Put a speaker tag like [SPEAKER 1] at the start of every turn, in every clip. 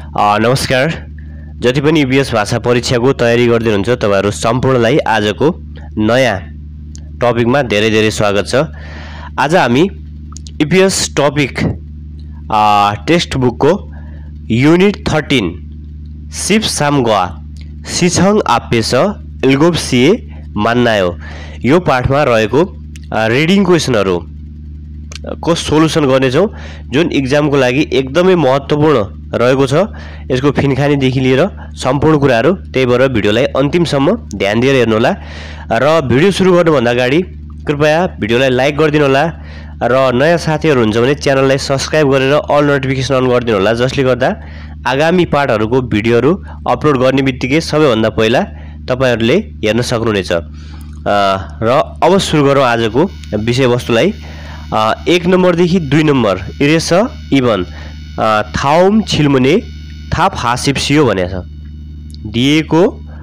[SPEAKER 1] नमस्कार। जति पनि EPS भाषा परीक्षाको तयारी गर्दै हुनुहुन्छ तपाईहरु सम्पूर्णलाई आजको नयाँ टपिकमा धेरै धेरै स्वागत छ। आज हामी EPS टपिक टेक्स्ट बुकको युनिट 13 सिप सामगवा सिछङ आपेस एल्गोप्सिए मान्नायो यो पाठमा रहेको रिडिङ क्वेशनहरु को सोलुसन गर्नेछौं जुन एक्जामको लागि एकदमै महत्त्वपूर्ण रहेको छ। यसको फिनखानी देखि लिएर सम्पूर्ण कुराहरु, त्यही भएर भिडियोलाई अन्तिमसम्म ध्यान दिएर हेर्नु होला र भिडियो सुरु गर्नुभन्दा अगाडि कृपया भिडियोलाई लाइक गरिदिनु होला र नयाँ साथीहरु हुन्छ भने च्यानललाई सब्स्क्राइब गरेर अल नोटिफिकेसन अन गरिदिनु होला, जसले गर्दा आगामी पाठहरुको भिडियोहरु अपलोड गर्ने बित्तिकै सबैभन्दा पहिला तपाईहरुले हेर्न सक्नुहुनेछ। र अब सुरु गरौँ आजको विषयवस्तुलाई। 1 नम्बरदेखि 2 नम्बर इरेस इभन थाउम छिल्मुने थाप हासिप्सियो भनेको छ। दिएको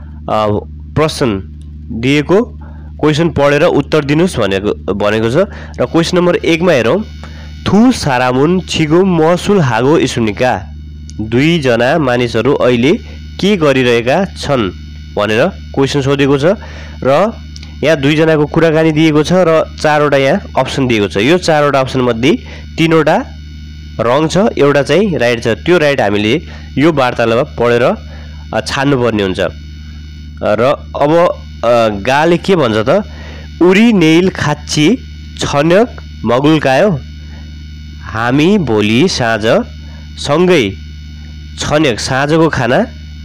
[SPEAKER 1] प्रश्न दिएको क्वेशन पढेर उत्तर दिनुस् भनेको छ। र क्वेशन नम्बर 1 मा हेरौं। थु सारामुन छिगुम महसुल हागो इसुनिका, 2 जना मानिसहरु अहिले के गरिरहेका छन् भनेर क्वेशन सोधेको छ। र यहाँ 2 जनाको कुराकानी दिएको छ र 4 वटा यहाँ अप्सन दिएको छ। यो 4 वटा अप्सन मध्ये 3 वटा रङ छ, एउटा चाहिँ राइट छ। त्यो राइट हामीले यो वार्तालाप पढेर छान्नु पर्ने हुन्छ। र अब गाले के भन्छ त, उरी नेइल खाच्ची छन्यक मगुल्कायो, हामी भोलि साँझ सँगै छन्यक साँझको खाना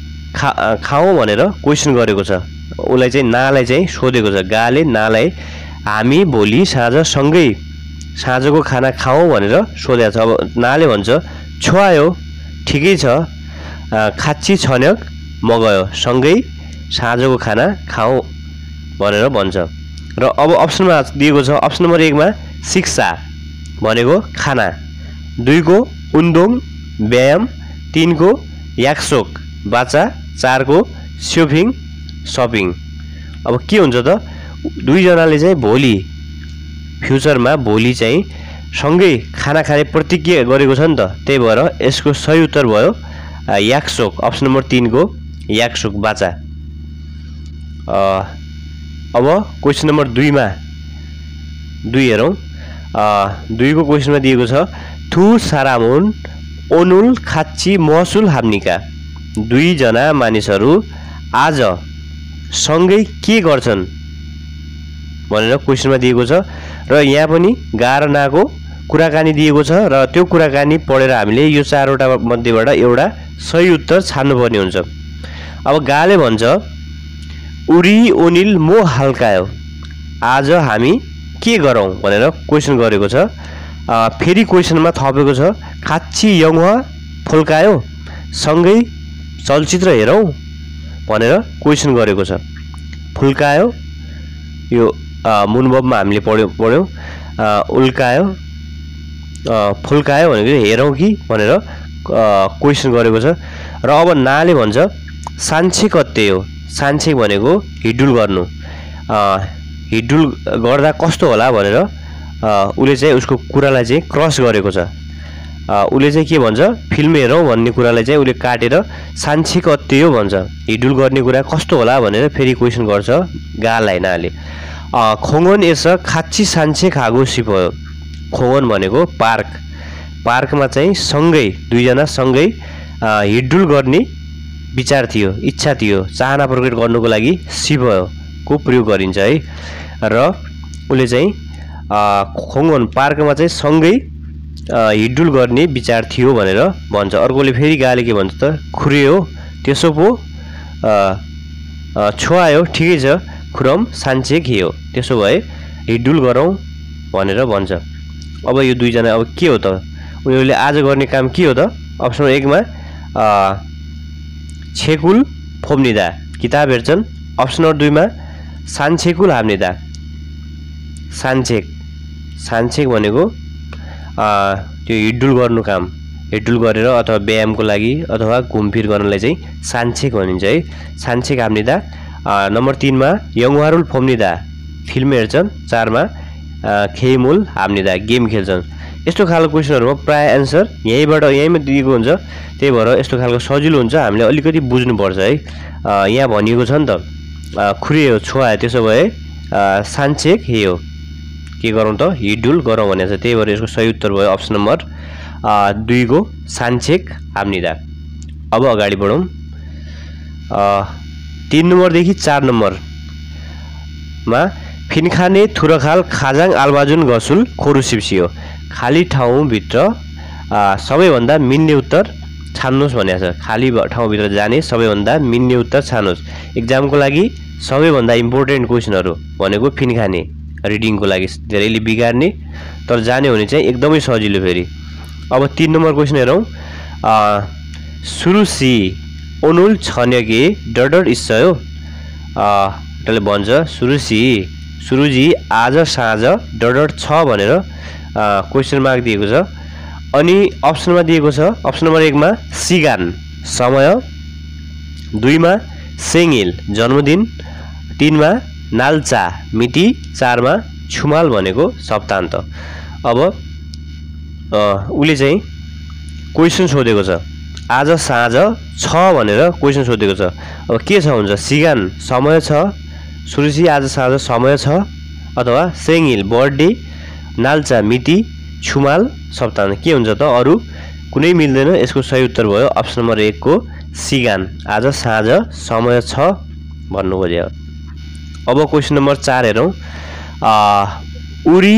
[SPEAKER 1] खाऊ भनेर क्वेशन गरेको छ। उलाई चाहिँ नालाई चाहिँ सोधेको छ। गाले नालाई हामी भोलि साँझ सँगै साँझको खाना खाऊ भनेर सोधेको छ। अब नाले भन्छ छ्वायो ठिकै छ, खाच्ची छन्यक मगयो, सँगै साँझको खाना खाऊ भनेर भन्छ। र अब अप्सनमा दिएको छ। अप्सन नम्बर 1 मा शिक्षा भनेको खाना, 2 को उन्दोङ व्यायाम, 3 को याक्सोक बाचा, 4 को शोपिङ शपिङ। अब के हुन्छ त, 2 जनाले चाहिँ भोलि फ्युचरमा भोलि चाहिँ सँगै खाना खाने प्रतिज्ञा गरेको छ नि त, त्यही भएर यसको सही उत्तर भयो याक्सोक। अप्सन नम्बर 3 को याक्सोक बाचा। अब क्वेशन नम्बर 2 मा 2 हेरौं। 2 को क्वेशनमा दिएको छ। थु सारामुन ओनुल खाच्ची महसुल हाम्निका, 2 जना मानिसहरु आज सँगै के गर्छन् भनेर क्वेशनमा दिएको छ। र यहाँ पनि गारनाको कुराकानी दिएको छ र त्यो कुराकानी पढेर हामीले यो 4 वटा मध्येबाट एउटा सही उत्तर छान्नुपर्ने हुन्छ। अब गाले भन्छ उरी ओनिल मो हल्कायो, आज हामी के गरौं भनेर क्वेशन गरेको छ। फेरि क्वेशनमा थपेको छ खाच्ची यङवा फुल्कायो, सँगै चलचित्र हेरौं भनेर क्वेशन गरेको छ। फुल्कायो यो मुनबबमा हामीले पढ्यौं। उल्कायो फुल्कायो भनेको हेरौं कि भनेर क्वेशन गरेको छ। र अब नाले भन्छ सान्छे कत्ते हो, सान्छे भनेको हिडुल गर्नु, हिडुल गर्दा कस्तो होला भनेर उले चाहिँ उसको कुरालाई चाहिँ क्रस गरेको छ। उले चाहिँ के भन्छ, फिल्म हेरौं भन्ने कुरालाई चाहिँ उले काटेर सान्छे कत्ते हो भन्छ, हिडुल गर्ने कुरा कस्तो होला भनेर फेरि क्वेशन गर्छ गालाई नाले। खोङन एस खाच्ची सान्छे खागो सिपयो, खोङन भनेको पार्क, पार्कमा चाहिँ सँगै 2 जना सँगै हिडुल गर्ने विचार थियो, इच्छा थियो, चाहना प्रकट गर्नुको लागि सिपयो को प्रयोग गरिन्छ है। र उले चाहिँ खोङन पार्कमा चाहिँ सँगै हिडुल गर्ने विचार थियो भनेर भन्छ। अर्कोले फेरि गाले के भन्छ त, खुरे हो त्यसो पो छ्वायो ठिकै छ, खुरम सान्छे खियो, त्यसो भए हिडुल गरौं भनेर भन्छ। अब यो 2 जना अब के हो त, उनीहरूले आज गर्ने काम के हो त। अप्सन 1 मा छेकुल फोम्निदा किताब हेर्छन्। अप्सन नम्बर 2 मा सान्छेकुल हाम्निदा, सान्छेक, सान्छेक भनेको त्यो हिडुल गर्नु काम, हिडुल गरेर अथवा व्यायामको लागि अथवा घुमफिर गर्नलाई चाहिँ सान्छेक भनिन्छ है। सान्छेक हाम्निदा। नम्बर 3 मा यङवारुल फोम्निदा फिल्म हेर्छन्। 4 मा खेमुल हाम्निदा गेम खेल्छन्। यस्तो खालको क्वेसनहरुमा प्राय आन्सर यहीँमा दिएको हुन्छ। त्यही भएर यस्तो खालको सजिलो हुन्छ, हामीले अलिकति बुझ्नु पर्छ है। यहाँ भनिएको छ नि त खुरे हो छोआ त्यसो भए सान्छेक हे हो के गरौँ त हिडुल गरौँ भनेको छ। त्यही भएर यसको सही उत्तर भयो अप्सन नम्बर 2 को सान्छेक हाम्निदा। अब अगाडि बढौँ। 3 नम्बरदेखि 4 नम्बरमा फिनखाने थुरखाल खाजाङ आलबाजुन गसुल खोरु सिप्सियो खाली ठाउँभित्र सबैभन्दा मिल्ने उत्तर छान्नुहोस् भनेको छ। खाली ठाउँभित्र जाने सबैभन्दा मिल्ने उत्तर छान्नुहोस्। एक्जामको लागि सबैभन्दा इम्पोर्टेन्ट क्वेसनहरु भनेको फिनखाने रिडिङको लागि धेरैले बिगार्ने तर जाने हुने चाहिँ एकदमै सजिलो फेरि। अब 3 नम्बर क्वेसन हेरौँ। सुरुसी ओनुल छन्यके डडड इस्सयो त्यसले भन्छ सुरुजी आज साँझ डडड छ भनेर क्वेसन मार्क दिएको छ। अनि अप्सनमा दिएको छ अप्सन नम्बर 1 मा सिगान समय, 2 मा सेङिल जन्मदिन, 3 मा नाल्चा मिति, 4 मा छुमाल भनेको सप्तान्त। अब उले चाहिँ क्वेसन सोधेको छ आज साँझ छ भनेर क्वेसन सोधेको छ। अब के छ हुन्छ सिगान समय छ, सुरुसी आज साँझ समय छ, अथवा सेङिल बर्थडे, नाल्चा मिति, छुमाल सप्तान्त के हुन्छ त अरु कुनै मिल्दैन। यसको सही उत्तर भयो अप्सन नम्बर 1 को सिगान आज साँझ समय छ भन्नु खोज्यो। अब क्वेसन नम्बर 4 हेरौँ। उरी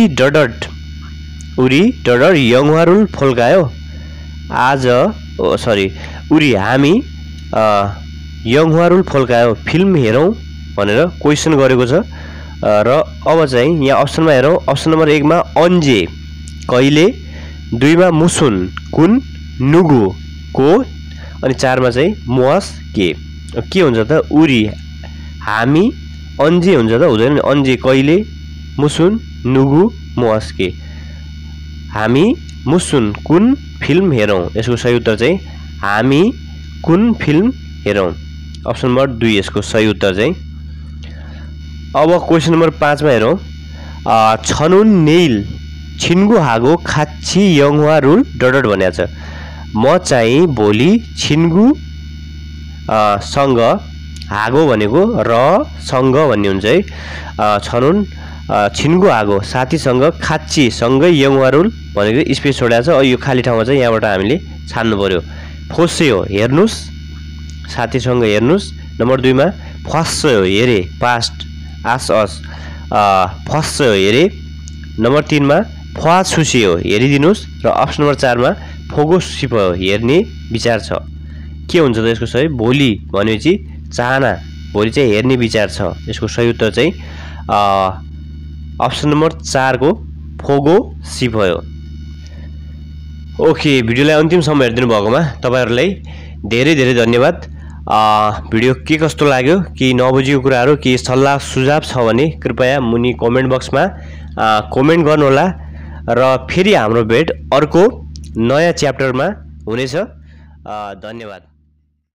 [SPEAKER 1] डडड यङवारुल फोल्कायो आज उरी हामी यङवारुल फोल्कायो फिल्म हेरौँ भनेर क्वेसन गरेको छ। र अब चाहिँ यहाँ अप्सनमा हेरौँ। अप्सन नम्बर 1 मा अन्जे कहिले, 2 मा मुसुन कुन, नुगु को, अनि 4 मा चाहिँ मुवास के हुन्छ त उरी हामी अन्जे हुन्छ त हुँदैन। अन्जे कहिले, मुसुन नुगु मुवास के, हामी मुसुन कुन फिल्म हेरौँ। यसको सही उत्तर चाहिँ हामी कुन फिल्म हेरौँ अप्सन नम्बर 2 यसको सही उत्तर चाहिँ। अब क्वेसन नम्बर 5 मा हेरौँ। छनुन नेइल छिन्गु हागो खाच्ची यङवा रुल डडड भनेको छ। म चाहिँ भोलि छिन्गु सँग हागो भनेको र सँग भन्ने हुन्छ है। छनुन छिन्गु हागो साथीसँग, खाच्ची सँगै यङवा रुल भनेको स्पेस छोडेको छ। यो खाली ठाउँमा चाहिँ यहाँबाट हामीले छान्नु पर्यो। फोस्यो हेर्नुस् साथीसँग हेर्नुस्। नम्बर 2 मा फस्यो हेरे पास्ट आस अस फस्यो हेरे। नम्बर 3 मा फ्वा छुसियो हेरिदिनुस्। र अप्सन नम्बर 4 मा फोगो सिप्यो हेर्ने विचार छ। के हुन्छ त यसको सही भोलि भनेपछि चाहना, भोलि चाहिँ हेर्ने विचार छ। यसको सही उत्तर चाहिँ अप्सन नम्बर 4 को फोगो सिप्यो। ओके, भिडियोलाई अन्तिमसम्म हेरिदिनु भएकोमा तपाईहरुलाई धेरै धेरै धन्यवाद। भिडियो के कस्तो लाग्यो, केही नबुझेको कुराहरु, केही सल्लाह सुझाव छ भने कृपया मुनि कमेन्ट बक्समा कमेन्ट गर्नुहोला। र फेरि हाम्रो भेट अर्को नयाँ च्याप्टरमा हुनेछ। धन्यवाद।